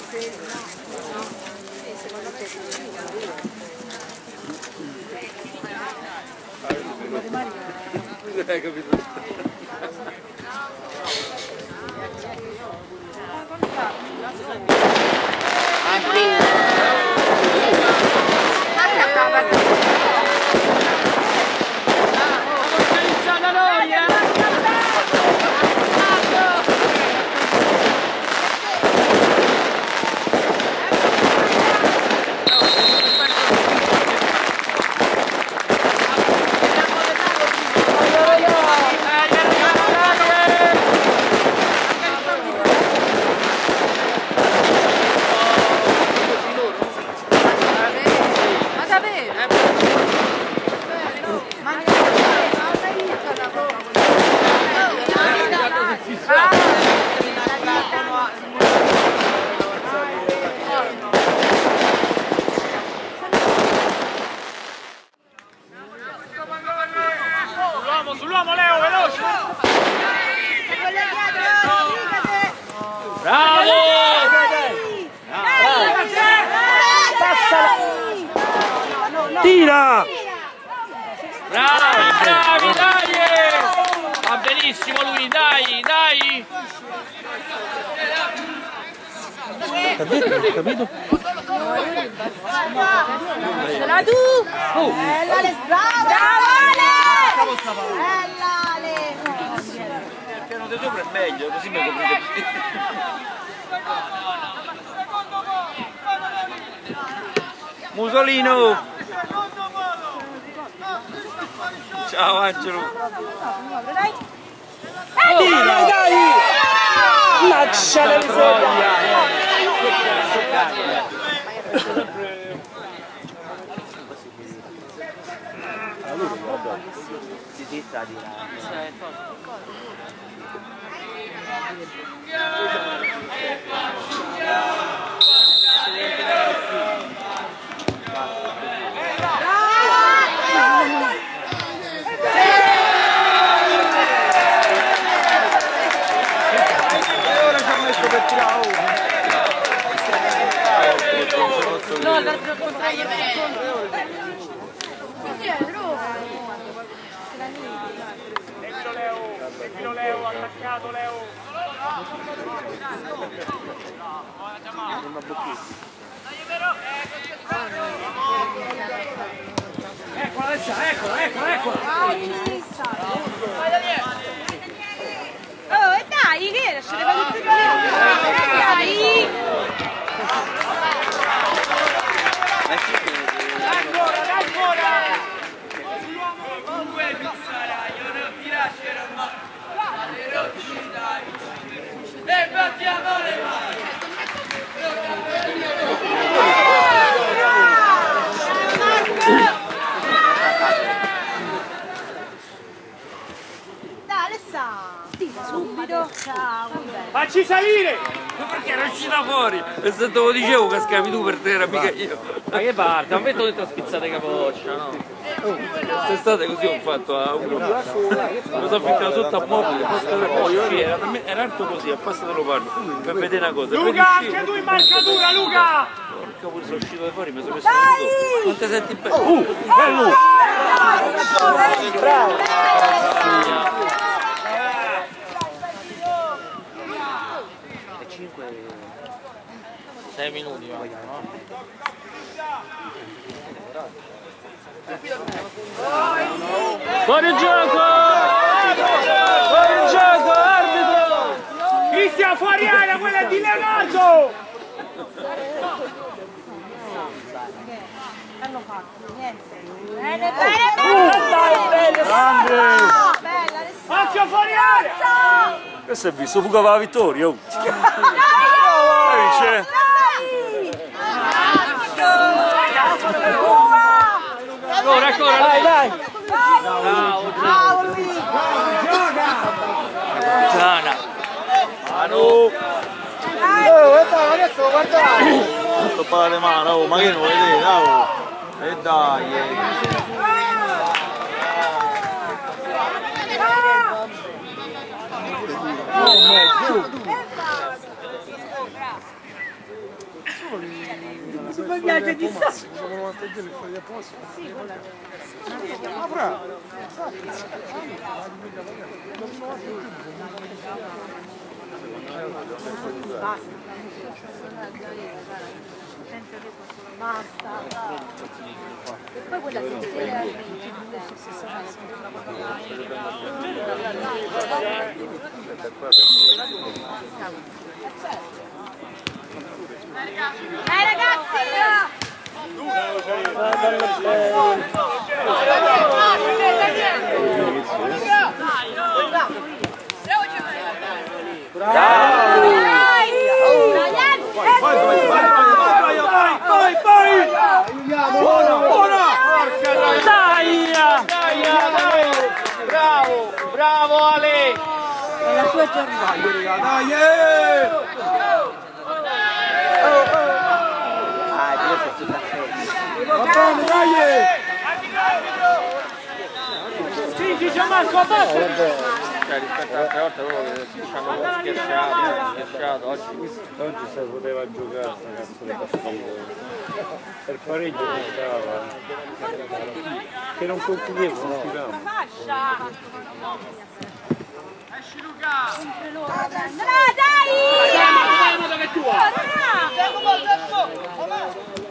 Hai capito? Sull'uomo Leo, veloce! Bravo! Tira! Bravi, bravi, dai! Va benissimo lui, dai, dai! Capito? Bella tu! Bella Ale! Bravo Ale! Bella Ale! Il piano di sopra è meglio, così mi capite. Musolino! Ciao Angelo! Tira! Dai! Lascia la miseria! No, l'altro contrario è Mettilo Leo, attaccato Leo! Eccola Alessia, eccola! Oh, e dai, che era? Ce le va tutte e due! Dai! Ancora! E battiamo le mani! Dai, Alessa! Tira subito! Ciao! Facci salire! Perché era uscita fuori? E se te lo dicevo cascavi tu per terra, mica io. Ma che parte? Non vedo dentro spizzate capoccia, no? Quest'estate così ho fatto a uno. Mi sono ficcato sotto a mobile, era alto così, a passo te lo parlo. Per vedere una cosa. Luca, anche tu in marcatura, Luca! Porca pure sono uscito da fuori, mi sono messo nudo. Non ti senti bene? Bello! Bravo! 6 minuti, no? Fuori gioco! Fuori gioco, arbitro! Cristian, fuori area, quella è di Leonardo! Hanno fatto niente. Bene, bene! Bella, Occhio fuori area! Questo è visto, fuga per la vittoria! Oh. Vince! Ancora, dai! Bravo Luigi! Zana! Manu! Oh, adesso guardate! Toppa le mani, oh, ma che non vedete, oh! E dai! Super viaggio di stato. Basta. E poi quella Sicilia ragazzi! Bravo Ale! È la sua giornata. Sì, Gianmarco, abbassa! Cioè rispetto a altre volte proprio che ci hanno schiacciato, oggi si poteva giocare sta cazzo di partita. Per pareggio non stava. Che non concludeva, non tirava. Esci Luca! Dai! Dove tu?